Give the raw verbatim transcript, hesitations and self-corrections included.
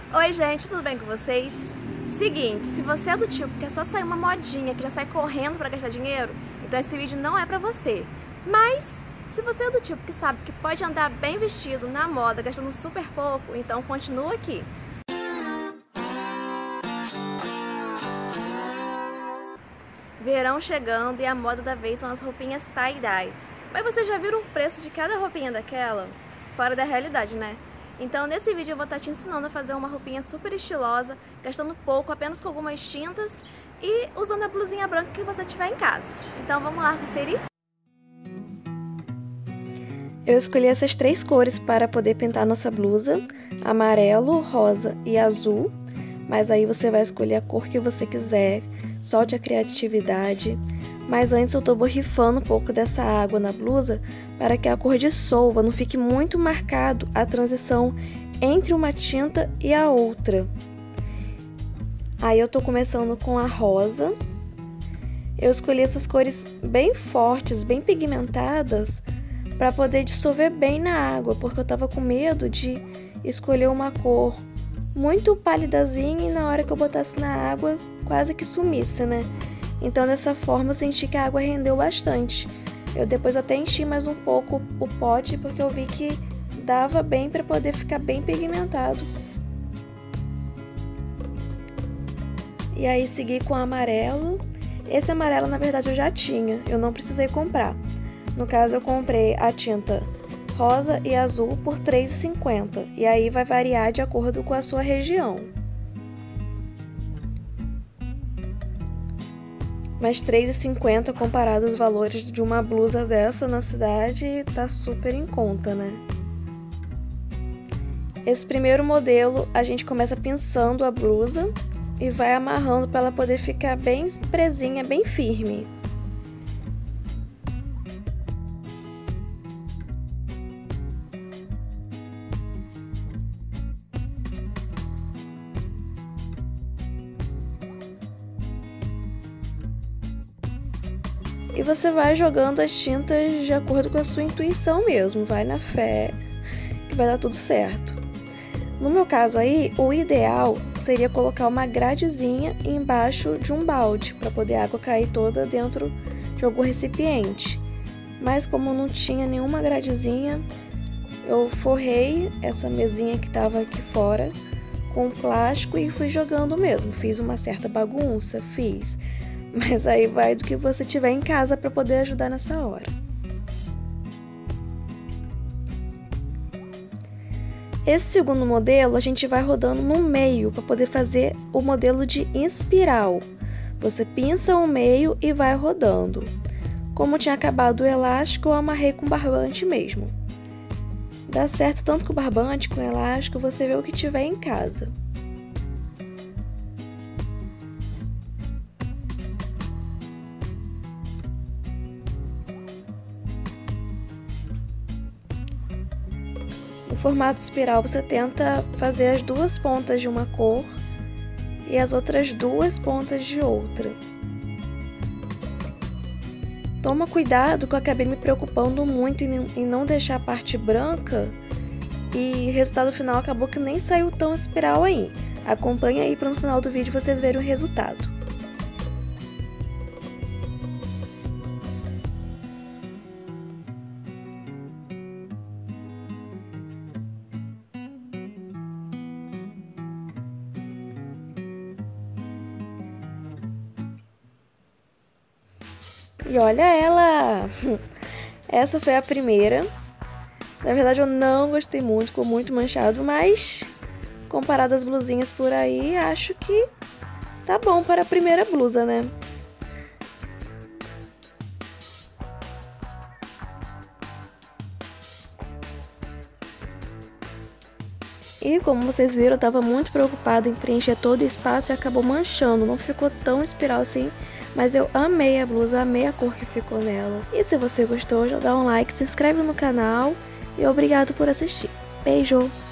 Oi gente, tudo bem com vocês? Seguinte, se você é do tipo que é só sair uma modinha, que já sai correndo pra gastar dinheiro, então esse vídeo não é pra você. Mas, se você é do tipo que sabe que pode andar bem vestido na moda, gastando super pouco, então continua aqui. Verão chegando e a moda da vez são as roupinhas tie-dye. Mas vocês já viram o preço de cada roupinha daquela? Fora da realidade, né? Então nesse vídeo eu vou estar te ensinando a fazer uma roupinha super estilosa, gastando pouco, apenas com algumas tintas e usando a blusinha branca que você tiver em casa. Então vamos lá conferir? Eu escolhi essas três cores para poder pintar nossa blusa: amarelo, rosa e azul. Mas aí você vai escolher a cor que você quiser, solte a criatividade. Mas antes eu tô borrifando um pouco dessa água na blusa para que a cor dissolva, não fique muito marcado a transição entre uma tinta e a outra. Aí eu tô começando com a rosa. Eu escolhi essas cores bem fortes, bem pigmentadas, para poder dissolver bem na água, porque eu tava com medo de escolher uma cor muito pálidazinha e na hora que eu botasse na água quase que sumisse, né? Então dessa forma eu senti que a água rendeu bastante. Eu depois até enchi mais um pouco o pote porque eu vi que dava bem para poder ficar bem pigmentado. E aí segui com o amarelo. Esse amarelo na verdade eu já tinha, eu não precisei comprar. No caso eu comprei a tinta rosa e azul por três reais e cinquenta centavos. E aí vai variar de acordo com a sua região. Mas três reais e cinquenta centavos comparado aos valores de uma blusa dessa na cidade, tá super em conta, né? Esse primeiro modelo a gente começa pinçando a blusa e vai amarrando para ela poder ficar bem presinha, bem firme. E você vai jogando as tintas de acordo com a sua intuição mesmo, vai na fé que vai dar tudo certo. No meu caso aí, o ideal seria colocar uma gradezinha embaixo de um balde, para poder a água cair toda dentro de algum recipiente. Mas como não tinha nenhuma gradezinha, eu forrei essa mesinha que estava aqui fora com plástico e fui jogando mesmo. Fiz uma certa bagunça, fiz. Mas aí vai do que você tiver em casa para poder ajudar nessa hora. Esse segundo modelo a gente vai rodando no meio para poder fazer o modelo de espiral. Você pinça o meio e vai rodando. Como tinha acabado o elástico, eu amarrei com barbante mesmo. Dá certo tanto com barbante, com elástico, você vê o que tiver em casa. No formato espiral você tenta fazer as duas pontas de uma cor e as outras duas pontas de outra. Toma cuidado que eu acabei me preocupando muito em não deixar a parte branca e o resultado final acabou que nem saiu tão espiral aí. Acompanhe aí para no final do vídeo vocês verem o resultado. E olha ela! Essa foi a primeira. Na verdade eu não gostei muito, ficou muito manchado, mas comparado às blusinhas por aí, acho que tá bom para a primeira blusa, né? E como vocês viram, eu tava muito preocupada em preencher todo o espaço e acabou manchando, não ficou tão espiral assim. Mas eu amei a blusa, amei a cor que ficou nela. E se você gostou, já dá um like, se inscreve no canal e obrigado por assistir. Beijo!